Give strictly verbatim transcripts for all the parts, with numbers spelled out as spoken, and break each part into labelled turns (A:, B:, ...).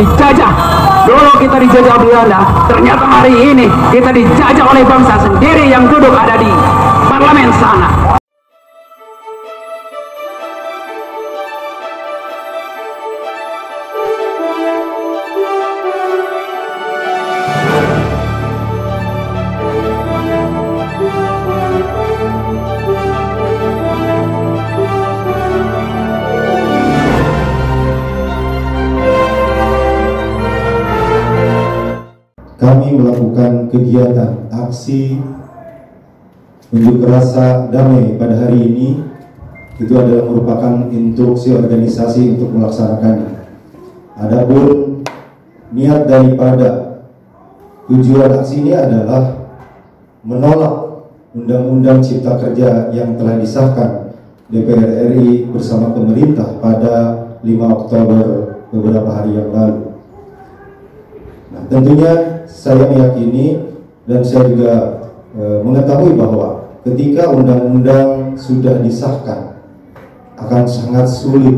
A: dijajah. Dulu kita dijajah Belanda, ternyata hari ini kita dijajah oleh bangsa sendiri yang duduk ada di parlemen sana.
B: Kami melakukan kegiatan aksi unjuk rasa damai pada hari ini. Itu adalah merupakan instruksi organisasi untuk melaksanakannya. Adapun niat daripada tujuan aksi ini adalah menolak Undang-Undang Cipta Kerja yang telah disahkan D P R R I bersama pemerintah pada lima Oktober beberapa hari yang lalu. Nah, tentunya saya meyakini dan saya juga e, mengetahui bahwa ketika undang-undang sudah disahkan akan sangat sulit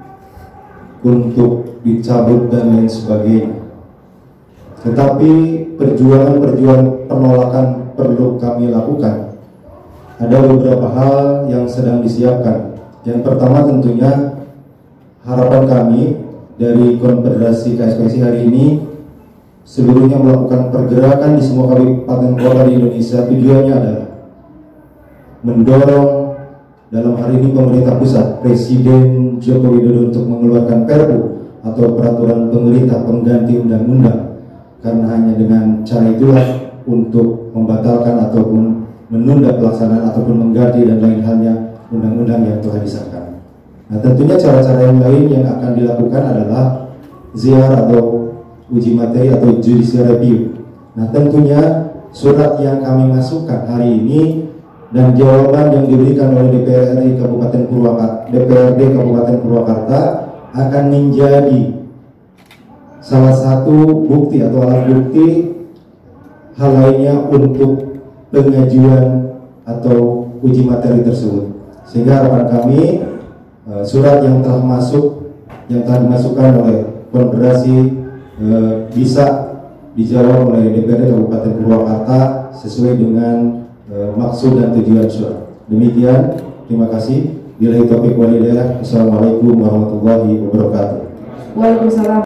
B: untuk dicabut dan lain sebagainya. Tetapi perjuangan-perjuangan penolakan perlu kami lakukan. Ada beberapa hal yang sedang disiapkan. Yang pertama tentunya harapan kami dari Konfederasi K S P S I hari ini seluruhnya melakukan pergerakan di semua kabupaten kota di Indonesia. Tujuannya adalah mendorong dalam hari ini pemerintah pusat, Presiden Joko Widodo untuk mengeluarkan Perpu atau peraturan pemerintah pengganti undang-undang, karena hanya dengan cara itulah untuk membatalkan ataupun menunda pelaksanaan ataupun mengganti dan lain halnya undang-undang yang telah disahkan. Nah, tentunya cara-cara yang lain yang akan dilakukan adalah ziarah atau uji materi atau judicial review. Nah, tentunya surat yang kami masukkan hari ini dan jawaban yang diberikan oleh D P R R I Kabupaten Purwakarta, D P R D Kabupaten Purwakarta akan menjadi salah satu bukti atau alat bukti hal lainnya untuk pengajuan atau uji materi tersebut. Sehingga harapan kami surat yang telah masuk, yang telah dimasukkan oleh Konfederasi E, bisa dijawab oleh D P R D Kabupaten Purwakarta sesuai dengan e, maksud dan tujuan surat. Demikian, terima kasih. Billahi taufiq wal hidayah. Assalamualaikum warahmatullahi wabarakatuh.
C: Waalaikumsalam.